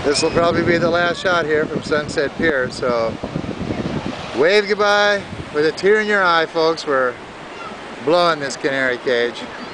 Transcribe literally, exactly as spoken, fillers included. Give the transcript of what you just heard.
This will probably be the last shot here from Sunset Pier, so wave goodbye with a tear in your eye, folks. We're blowing this canary cage.